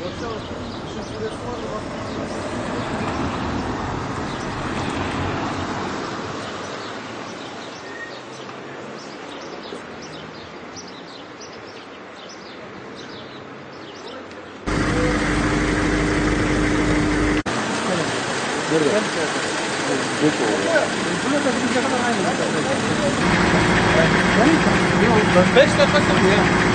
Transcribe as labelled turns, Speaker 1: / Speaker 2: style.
Speaker 1: Baksana. Işın süresi var mı?
Speaker 2: Nerede? Geç oldu.
Speaker 1: Burada da bir kadar aynı. 5 dakika sonra ya.